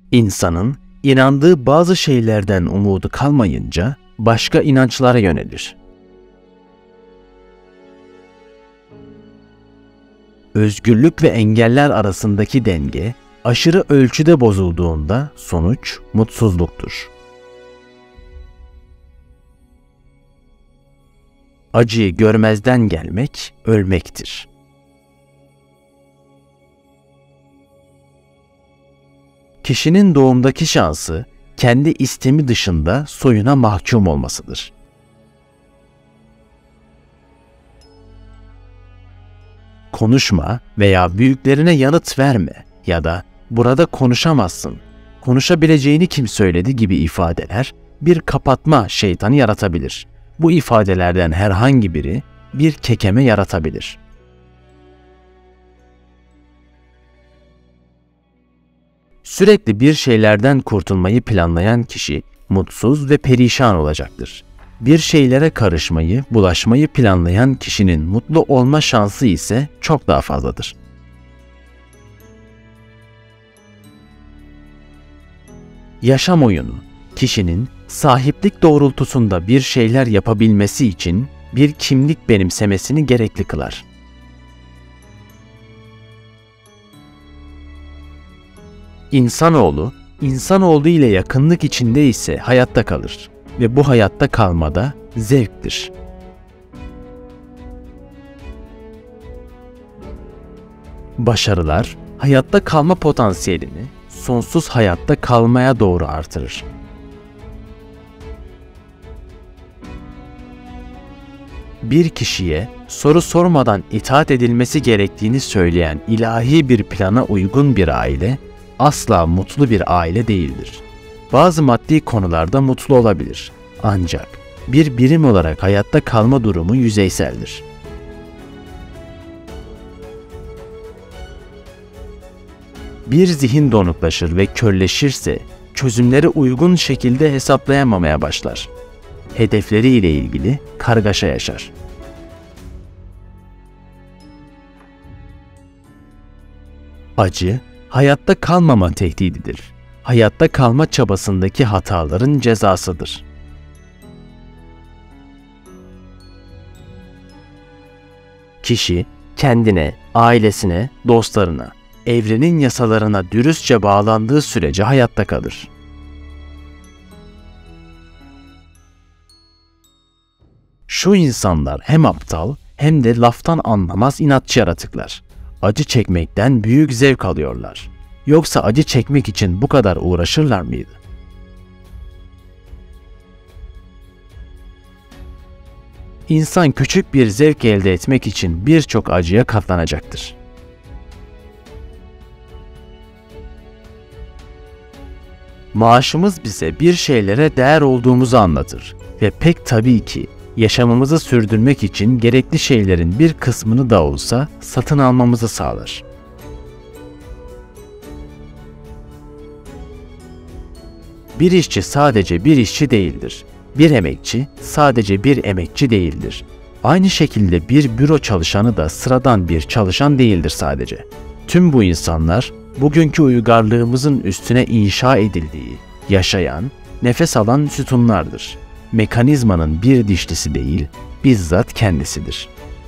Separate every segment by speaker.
Speaker 1: İnsanın inandığı bazı şeylerden umudu kalmayınca başka inançlara yönelir. Özgürlük ve engeller arasındaki denge aşırı ölçüde bozulduğunda sonuç mutsuzluktur. Acıyı görmezden gelmek ölmektir. Kişinin doğumdaki şansı kendi istemi dışında soyuna mahkum olmasıdır. Konuşma veya büyüklerine yanıt verme ya da burada konuşamazsın, konuşabileceğini kim söyledi gibi ifadeler bir kapatma şeytanı yaratabilir. Bu ifadelerden herhangi biri bir kekeme yaratabilir. Sürekli bir şeylerden kurtulmayı planlayan kişi mutsuz ve perişan olacaktır. Bir şeylere karışmayı, bulaşmayı planlayan kişinin mutlu olma şansı ise çok daha fazladır. Yaşam oyunu, kişinin sahiplik doğrultusunda bir şeyler yapabilmesi için bir kimlik benimsemesini gerekli kılar. İnsanoğlu ile yakınlık içinde ise hayatta kalır ve bu hayatta kalmada zevktir. Başarılar, hayatta kalma potansiyelini sonsuz hayatta kalmaya doğru artırır. Bir kişiye soru sormadan itaat edilmesi gerektiğini söyleyen ilahi bir plana uygun bir aile, asla mutlu bir aile değildir. Bazı maddi konularda mutlu olabilir. Ancak bir birim olarak hayatta kalma durumu yüzeyseldir. Bir zihin donuklaşır ve körleşirse çözümleri uygun şekilde hesaplayamamaya başlar. Hedefleriyle ilgili kargaşa yaşar. Acı, hayatta kalmama tehdididir. Hayatta kalma çabasındaki hataların cezasıdır. Kişi, kendine, ailesine, dostlarına, evrenin yasalarına dürüstçe bağlandığı sürece hayatta kalır. Şu insanlar hem aptal hem de laftan anlamaz inatçı yaratıklar. Acı çekmekten büyük zevk alıyorlar. Yoksa acı çekmek için bu kadar uğraşırlar mıydı? İnsan küçük bir zevk elde etmek için birçok acıya katlanacaktır. Maaşımız bize bir şeylere değer olduğumuzu anlatır ve pek tabii ki yaşamımızı sürdürmek için gerekli şeylerin bir kısmını da olsa satın almamızı sağlar. Bir işçi sadece bir işçi değildir. Bir emekçi sadece bir emekçi değildir. Aynı şekilde bir büro çalışanı da sıradan bir çalışan değildir sadece. Tüm bu insanlar bugünkü uygarlığımızın üstüne inşa edildiği, yaşayan, nefes alan sütunlardır. Mekanizmanın bir dişlisi değil, bizzat kendisidir.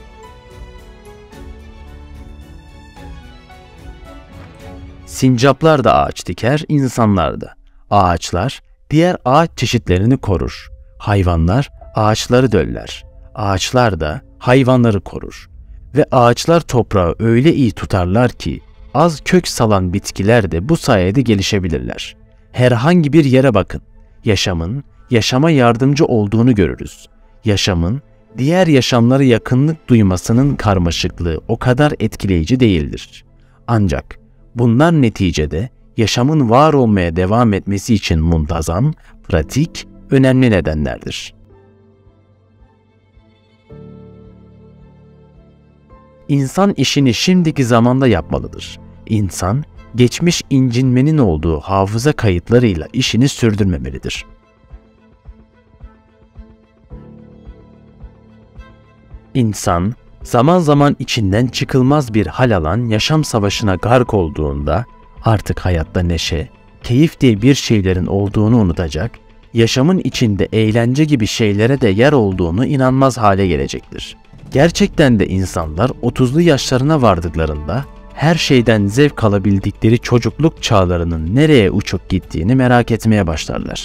Speaker 1: Sincaplar da ağaç diker, insanlar da. Ağaçlar diğer ağaç çeşitlerini korur. Hayvanlar ağaçları döller. Ağaçlar da hayvanları korur. Ve ağaçlar toprağı öyle iyi tutarlar ki az kök salan bitkiler de bu sayede gelişebilirler. Herhangi bir yere bakın. Yaşamın yaşama yardımcı olduğunu görürüz. Yaşamın diğer yaşamlara yakınlık duymasının karmaşıklığı o kadar etkileyici değildir. Ancak bunlar neticede yaşamın var olmaya devam etmesi için muntazam, pratik, önemli nedenlerdir. İnsan işini şimdiki zamanda yapmalıdır. İnsan, geçmiş incinmenin olduğu hafıza kayıtlarıyla işini sürdürmemelidir. İnsan, zaman zaman içinden çıkılmaz bir hal alan yaşam savaşına gark olduğunda artık hayatta neşe, keyif diye bir şeylerin olduğunu unutacak, yaşamın içinde eğlence gibi şeylere de yer olduğunu inanmaz hale gelecektir. Gerçekten de insanlar 30'lu yaşlarına vardıklarında her şeyden zevk alabildikleri çocukluk çağlarının nereye uçup gittiğini merak etmeye başlarlar.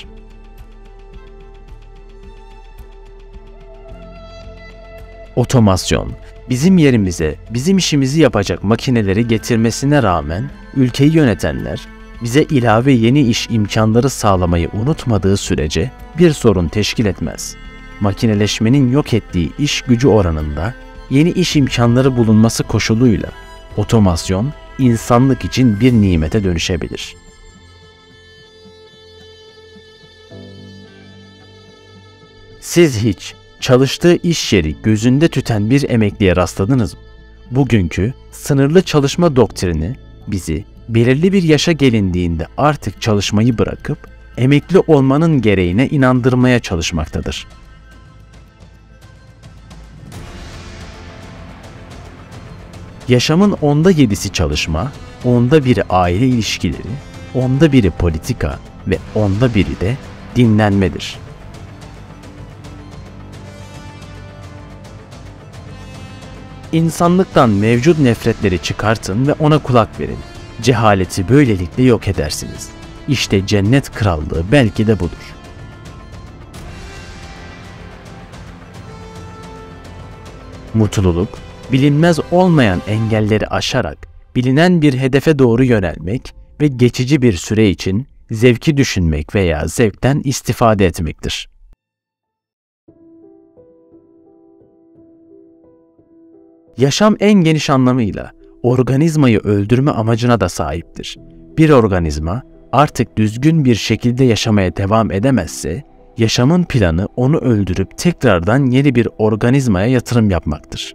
Speaker 1: Otomasyon, bizim yerimize bizim işimizi yapacak makineleri getirmesine rağmen ülkeyi yönetenler bize ilave yeni iş imkanları sağlamayı unutmadığı sürece bir sorun teşkil etmez. Makineleşmenin yok ettiği iş gücü oranında yeni iş imkanları bulunması koşuluyla otomasyon insanlık için bir nimete dönüşebilir. Siz hiç çalıştığı iş yeri gözünde tüten bir emekliye rastladınız mı? Bugünkü sınırlı çalışma doktrini bizi belirli bir yaşa gelindiğinde artık çalışmayı bırakıp emekli olmanın gereğine inandırmaya çalışmaktadır. Yaşamın 7'si çalışma, 1'i aile ilişkileri, 1'i politika ve 1'i de dinlenmedir. İnsanlıktan mevcut nefretleri çıkartın ve ona kulak verin. Cehaleti böylelikle yok edersiniz. İşte cennet krallığı belki de budur. Mutluluk, bilinmez olmayan engelleri aşarak bilinen bir hedefe doğru yönelmek ve geçici bir süre için zevki düşünmek veya zevkten istifade etmektir. Yaşam en geniş anlamıyla organizmayı öldürme amacına da sahiptir. Bir organizma artık düzgün bir şekilde yaşamaya devam edemezse, yaşamın planı onu öldürüp tekrardan yeni bir organizmaya yatırım yapmaktır.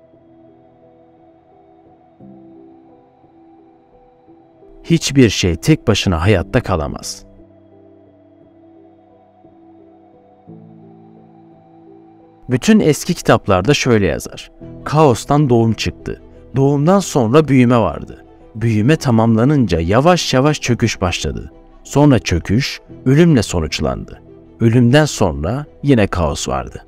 Speaker 1: Hiçbir şey tek başına hayatta kalamaz. Bütün eski kitaplarda şöyle yazar: kaostan doğum çıktı. Doğumdan sonra büyüme vardı. Büyüme tamamlanınca yavaş yavaş çöküş başladı. Sonra çöküş ölümle sonuçlandı. Ölümden sonra yine kaos vardı.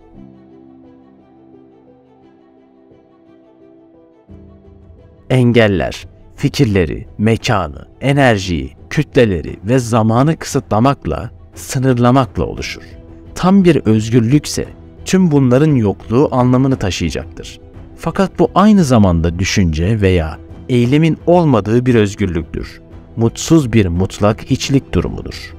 Speaker 1: Engeller, fikirleri, mekanı, enerjiyi, kütleleri ve zamanı kısıtlamakla, sınırlamakla oluşur. Tam bir özgürlükse tüm bunların yokluğu anlamını taşıyacaktır. Fakat bu aynı zamanda düşünce veya eylemin olmadığı bir özgürlüktür. Mutsuz bir mutlak hiçlik durumudur.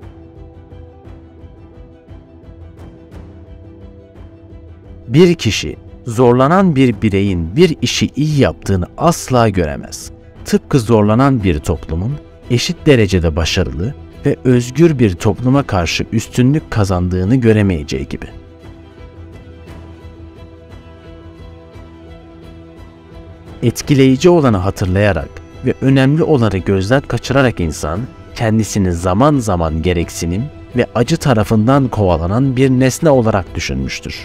Speaker 1: Bir kişi, zorlanan bir bireyin bir işi iyi yaptığını asla göremez. Tıpkı zorlanan bir toplumun eşit derecede başarılı ve özgür bir topluma karşı üstünlük kazandığını göremeyeceği gibi. Etkileyici olanı hatırlayarak ve önemli olanı gözden kaçırarak insan, kendisini zaman zaman gereksinim ve acı tarafından kovalanan bir nesne olarak düşünmüştür.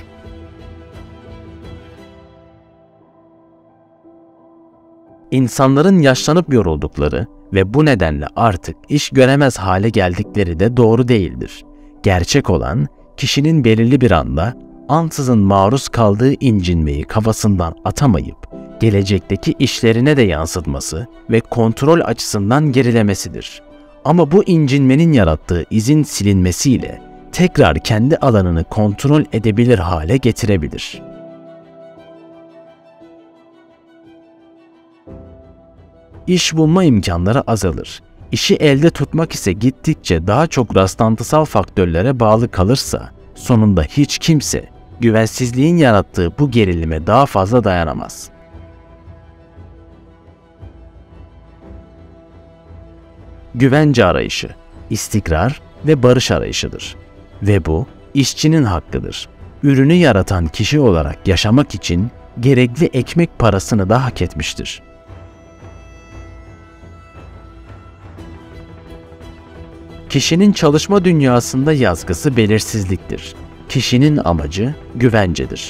Speaker 1: İnsanların yaşlanıp yoruldukları ve bu nedenle artık iş göremez hale geldikleri de doğru değildir. Gerçek olan, kişinin belirli bir anda ansızın maruz kaldığı incinmeyi kafasından atamayıp, gelecekteki işlerine de yansıtması ve kontrol açısından gerilemesidir. Ama bu incinmenin yarattığı izin silinmesiyle tekrar kendi alanını kontrol edebilir hale getirebilir. İş bulma imkanları azalır. İşi elde tutmak ise gittikçe daha çok rastlantısal faktörlere bağlı kalırsa, sonunda hiç kimse güvensizliğin yarattığı bu gerilime daha fazla dayanamaz. Güvence arayışı, istikrar ve barış arayışıdır. Ve bu, işçinin hakkıdır. Ürünü yaratan kişi olarak yaşamak için gerekli ekmek parasını da hak etmiştir. Kişinin çalışma dünyasında yazgısı belirsizliktir. Kişinin amacı güvencedir.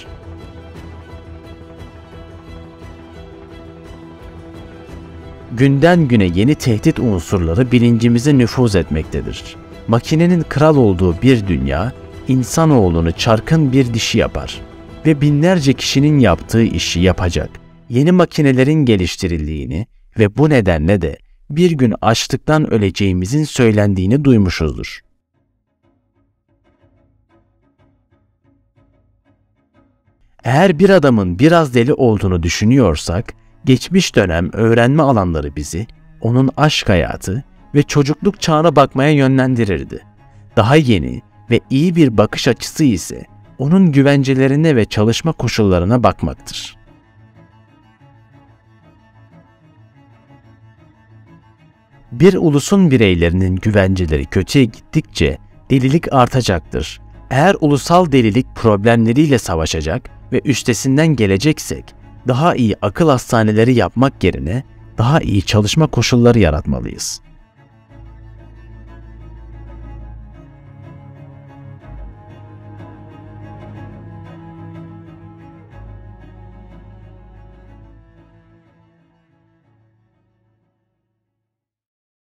Speaker 1: Günden güne yeni tehdit unsurları bilincimize nüfuz etmektedir. Makinenin kral olduğu bir dünya, insanoğlunu çarkın bir dişi yapar ve binlerce kişinin yaptığı işi yapacak yeni makinelerin geliştirildiğini ve bu nedenle de bir gün açlıktan öleceğimizin söylendiğini duymuşuzdur. Eğer bir adamın biraz deli olduğunu düşünüyorsak, geçmiş dönem öğrenme alanları bizi, onun aşk hayatı ve çocukluk çağına bakmaya yönlendirirdi. Daha yeni ve iyi bir bakış açısı ise onun güvencelerine ve çalışma koşullarına bakmaktır. Bir ulusun bireylerinin güvenceleri kötüye gittikçe delilik artacaktır. Eğer ulusal delilik problemleriyle savaşacak ve üstesinden geleceksek, daha iyi akıl hastaneleri yapmak yerine daha iyi çalışma koşulları yaratmalıyız.